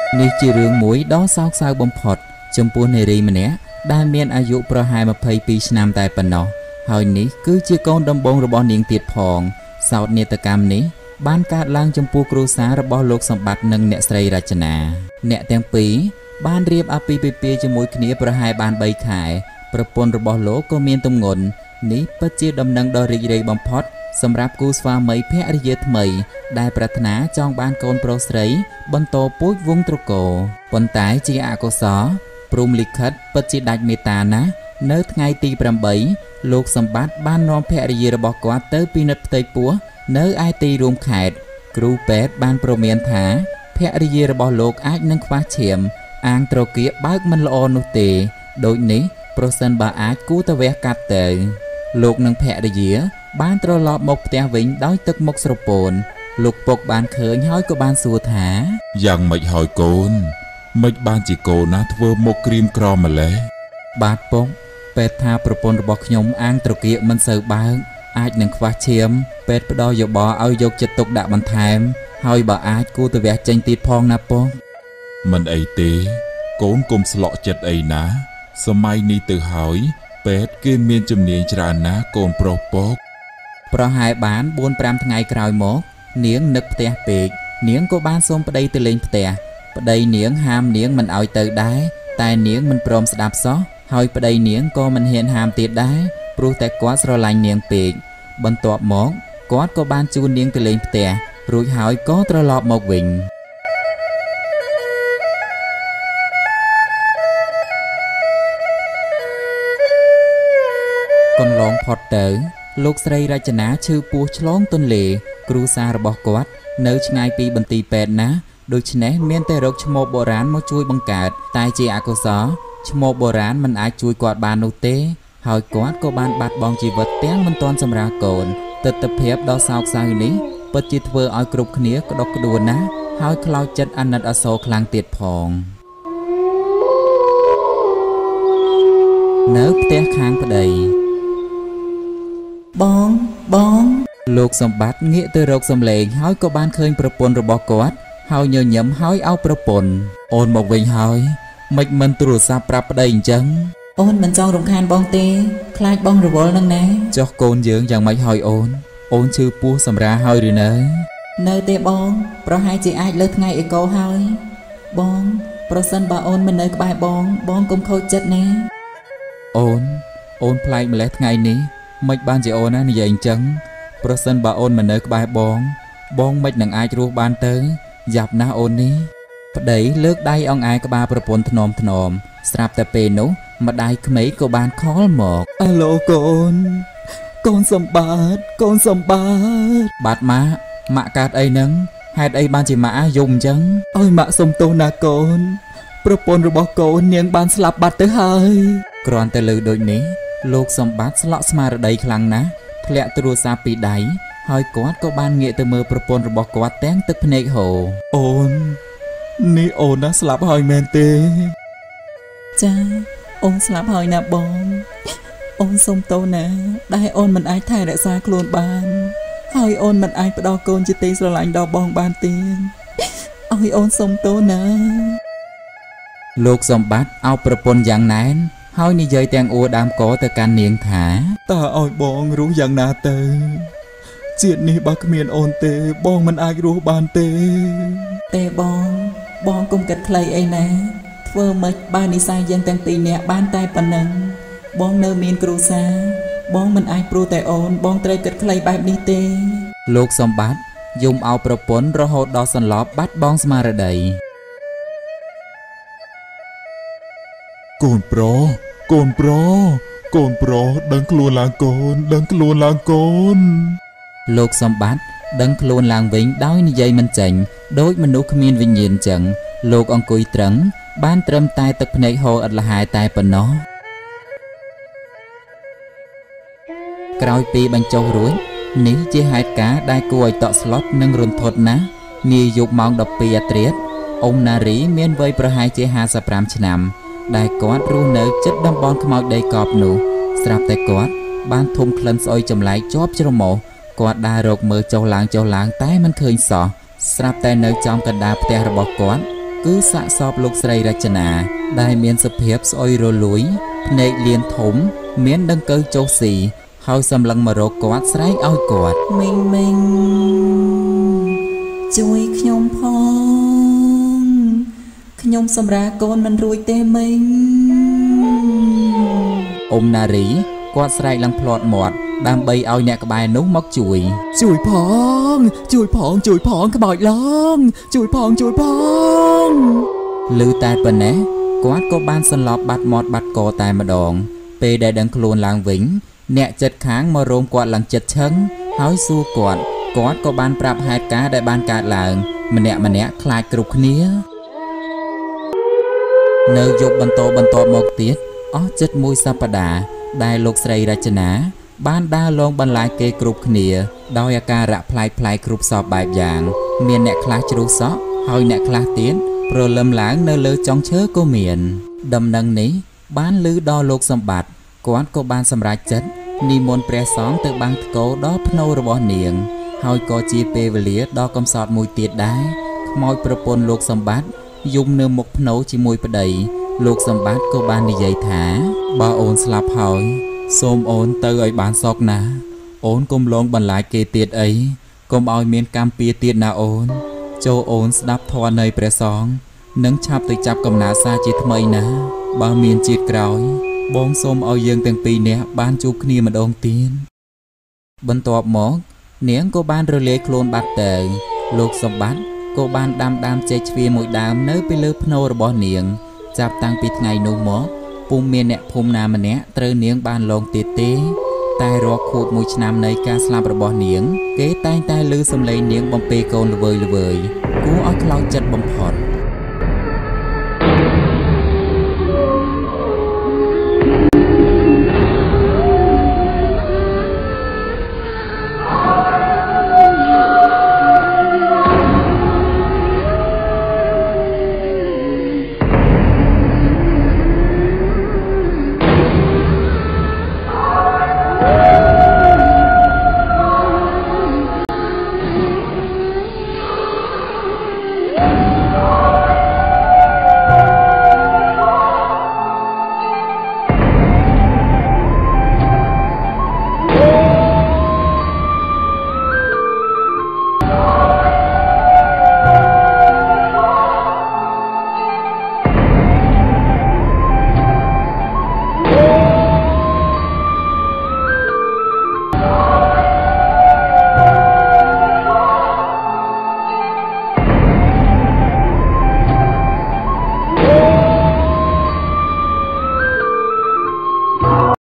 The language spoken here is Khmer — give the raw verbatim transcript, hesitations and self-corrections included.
នេះជារឿងមួយដ៏សោកសៅបំផុតចំពោះនារីម្នាក់ដែលមានអាយុប្រហែលម្ភៃពីរឆ្នាំតែប៉ុណ្ណោះហើយនេះគឺជាកូនដំបងរបស់នាងទៀតផងសោកនាដកម្មនេះបានកើតឡើងចំពោះគ្រួសាររបស់លោកសម្បត្តិនិងអ្នកស្រីរចនាអ្នកទាំងពីរបានរៀបអាពាហ៍ពិពាហ៍ជាមួយគ្នាប្រហែលបានបីខែប្រពន្ធរបស់លោកក៏មានទម្ងន់នេះពិតជាដំណឹងដ៏រីករាយបំផុតសម្រាប់គូស្វាមីភរិយាថ្មីដែលប្រាថ្នាចង់បានកូនប្រុសស្រីបន្តពូជវង្សត្រកូលប៉ុន្តែជាអកុសលព្រំលិខិតពិតជាដាច់មេត្តាណាស់នៅថ្ងៃទីប្រាំបីលោកសម្បត្តិបាននាំភរិយារបស់គាត់ទៅពិនិត្យផ្ទៃពោះនៅឯទីរួមខេត្តគ្រូពេទ្យបានព្រមានថាភរិយារបស់លោកអាចនឹងខ្វះឈាមអាងត្រគាកបើកមិនល្អនោះទេដូចនេះប្រសិនបើអាចគូទៅវះកាត់ទៅលោកនិងភរិយាបានត្រឡប់មកផ្ទះវិញដោយទឹកមុខស្រពោនលោកពុកបានឃើញហើយក៏បានសួរថាយ៉ាងម៉េចហើយកូនមិនបានជាកូនណាធ្វើមុខក្រៀមក្រម្លេះបាទពុកពេទ្យថាប្រពន្ធរបស់ខ្ញុំអាងត្រគាកមិនសូវបើកអាចនឹងខ្វះឈាមពេទ្យផ្ដល់យោបល់ឲ្យយកចិត្តទុកដាក់បន្ថែមហើយបើអាចគូទៅវះចេញទៀតផងណាពុកមិនអីទេកូនកុំស្លក់ចិត្តអីណាសម័យនេះទៅហើយពេទ្យគេមានជំនាញច្រើនណាស់កូនប្រុសពុកប្រហែលបានបួនប្រាំថ្ងៃក្រោយមកនាងនឹកផ្ទះពេកនាងក៏បានសូមប្តីទៅលេងផ្ទះប្តីនាងហាមនាងមិនឲ្យទៅដែរតែនាងមិនព្រមស្ដាប់សោះហើយប្តីនាងក៏មិនហ៊ានហាមទៀតដែរព្រោះតែគាត់ស្រឡាញ់នាងពេកបន្ទាប់មកគាត់ក៏បានជូននាងទៅលេងផ្ទះរួចហើយក៏ត្រឡប់មកវិញកន្លងផុតទៅលោកស្រីរចនាឈឺពោះឆ្លងទន្លេគ្រួសាររបស់គាត់នៅឆ្ងាយពីបន្ទីពេទ្យណាដូច្នេះមានតែរកឈ្មោះបុរាណមកជួយបង្កើតតែជាអកុសលឈ្មោះបុរាណមិនអាចជួយគាត់បាននោះទេហើយគាត់ក៏បានបាត់បង់ជីវិតទាំងមិនទាន់សម្រាលកូនទិដ្ឋភាពដ៏សោកសៅនេះពិតជាធ្វើឲ្យគ្រប់គ្នាក្តុកក្តួលណាស់ហើយខ្លោចចិត្តអាណិតអាសូរខ្លាំងទៀតផងនៅផ្ទះខាងប្តីបងបងលោកសម្បត្តិងាកទៅរកសំឡេងហើយក៏បានឃើញប្រពន្ធរបស់គាត់ហើយញញឹមហើយអោបប្រពន្ធអូនមកវិញហើយមិនមិនទូរស័ព្ទប្រាប់ប្តីអញ្ចឹងអូនមិនចង់រំខានបងទេខ្លាចបងរវល់នឹងណាចុះកូនយើងយ៉ាងម៉េចហើយអូនអូនឈឺពោះសម្រាហើយឬនៅនៅទេបងប្រហែលជាអាចលើថ្ងៃអេកូហើយបងប្រសិនបើអូនមិននៅក្បែរបងបងកុំខូចចិត្តណាអូនអូនប្លែកម្លេះថ្ងៃនេះមិនបានជាអូនណានិយាយអញ្ចឹងប្រសិនបើអូនមិននៅក្បែរបងបងមិននឹងអាចរស់បានទៅយ៉ាប់ណាស់អូននេះប្តីលើកដៃអង្អែក្បាលប្រពន្ធធ្នមធ្នមស្រាប់តែពេលនោះម្ដាយក្មេកក៏បានខលមកអាឡូកូនកូនសម្បត្តិកូនសម្បត្តិបាទម៉ាក់ម៉ាក់កើតអីហ្នឹងហេតុអីបានជាម៉ាក់យំអញ្ចឹងឲ្យម៉ាក់សុំទោសណាកូនប្រពន្ធរបស់កូននាងបានស្លាប់បាត់ទៅហើយគ្រាន់តែលើដូចនេះលោកសម្បត្តិស្លក់ស្មារតីខ្លាំងណាស់ធ្លាក់ទូរស័ព្ទពីដៃហើយគាត់ក៏បានងាកទៅមើលប្រពន្ធរបស់គាត់ទាំងទឹកភ្នែកហូរអូននេះអូនណាស្លាប់ហើយមែនទេចាអូនស្លាប់ហើយណាបងអូនសុំទោសណាដែលអូនមិនអាចថែរក្សាខ្លួនបានហើយអូនមិនអាចផ្ដល់កូនជាទីស្រឡាញ់ដល់បងបានទេឲ្យអូនសុំទោសណាលោកសម្បត្តិអោបប្រពន្ធយ៉ាងណែនហើយនិយាយទាំងអួរដើមកទៅកាន់នាងថាតើឲ្យបងរស់យ៉ាងណាទៅជាតិនេះបើគ្មានអូនទេបងមិនអាចរស់បានទេទេបងបងកុំគិតខ្លីអីណាធ្វើម៉េចបើនិស័យយើងទាំងពីរនាក់បានតែប៉ុណ្ណឹងបងនៅមានគ្រួសារបងមិនអាចព្រោះតែអូនបងត្រូវគិតខ្លីបែបនេះទេលោកសម្បត្តិយំអោបប្រពន្ធរហូតដល់សន្លប់បាត់បង់ស្មារតីកូនប្រុសកូនប្រុសកូនប្រុសដឹងខ្លួនឡើងកូនដឹងខ្លួនឡើងកូនលោកសម្បត្តិដឹងខ្លួនឡើងវិញដោយនិយាយមិនចេញដូចមនុស្សគ្មានវិញ្ញាណចឹងលោកអង្គុយត្រឹងបានត្រឹមតែទឹកភ្នែកហូរឥតលហាយតែប៉ុណ្ណោះក្រោយពីបញ្ចុះរួចនេះជាហេតុការណ៍ដែលគួរឲ្យតក់ស្លុតនិងរន្ធត់ណាស់នាយប់ម៉ោងដប់ពីរអាត្រាតអ៊ំណារីមានវ័យប្រហែលជាហាសិបប្រាំឆ្នាំដែលគាត់រស់នៅជិតតំបន់ខ្មោចដីកប់នោះស្រាប់តែគាត់បានធំក្លិនស្អុយចម្លែកជាប់ជ្រមុះគាត់ដើររកមើលចុះឡើងចុះឡើងតែមិនឃើញសោះស្រាប់តែនៅចំកណ្ដាលផ្ទះរបស់គាត់គគឺសាកសពលោកស្រីរចនាដែលមានសភាពស្អុយរលួយភ្នែកលៀនធំមានដង្កូវចុះស៊ីហើយសម្លឹងមករកគាត់ស្រែកឲ្យគាត់មីងមីងជួយខ្ញុំផងខ្ញុំសម្រាប់កូនមិនរួចទេមីងអ៊ំណារីគាត់ស្រែកឡើងផ្លាត់មាត់ដើម្បីឲ្យអ្នកក្បែរនោះមកជួយជួយផងជួយផងជួយផងក្បោចឡងជួយផងជួយផងឮតែប៉ុណ្ណេះគាត់ក៏បានសន្លប់បាត់មាត់បាត់កតែម្ដងពេលដែលដឹងខ្លួនឡើងវិញអ្នកចិត្តខាងមករោមគាត់ឡើងចិត្តឈឹងហើយសួរគាត់គាត់ក៏បានប្រាប់ហេតុការណ៍ដែលបានកើតឡើងម្នាក់ម្នាក់ខ្លាចគ្រប់គ្នានៅយប់បន្តបន្តមកទៀតអស់ចិត្តមួយសប្តាហ៍ដែលលោកស្រីរចនាបានដើរលងបន្លាយគេគ្រប់គ្នាដោយអាការៈប្លែកប្លែកគ្រប់សពបែបយ៉ាងមានអ្នកខ្លះជ្រុះសក់ហើយអ្នកខ្លះទៀតប្រលឹមឡើងនៅលើចុងឈើក៏មានដំណឹងនេះបានឮដល់លោកសម្បត្តិគាត់ក៏បានសម្រេចចិត្តនិមន្តព្រះសង្ឃទៅបាំងថ្កោដល់ភ្នូររបស់នាងហើយក៏ជាពេលវេលាដ៏កំសត់មួយទៀតដែរខ្មោចប្រពន្ធលោកសម្បត្តិយំនៅមុខភ្នូរជាមួយប្តីលោកសម្បត្តិក៏បាននិយាយថាបើអូនស្លាប់ហើយសូមអូនទៅឲ្យបានសោកណាអូនកុំលងបន្លាចគេទៀតអីកុំឲ្យមានកម្មពៀទៀតណាអូនចូលអូនស្ដាប់ធម៌នៃព្រះសង្ឃនិងឆាប់ទៅចាប់កំណើតសារជាថ្មីណាបើមានជាតិក្រោយបងសូមឲ្យយើងទាំងពីរនាក់បានជួបគ្នាម្ដងទៀតបន្ទាប់មកនាងក៏បានរលាយខ្លួនបាត់ទៅលោកសម្បត្តិក៏បានដាំដើមចេកជ្វាមួយដើមនៅពីលើភ្នូររបស់នាងចាប់តាំងពីថ្ងៃនោះមកពុំមានអ្នកភូមិណាម្នាក់ត្រូវនាងបានលងទៀតទេតែរាល់ខួបមួយឆ្នាំនៃការស្លាប់របស់នាងគេតែងតែឮសំឡេងនាងបំពេកូនល្វើយល្វើយគួរឲ្យខ្លោចចិត្តបំផុត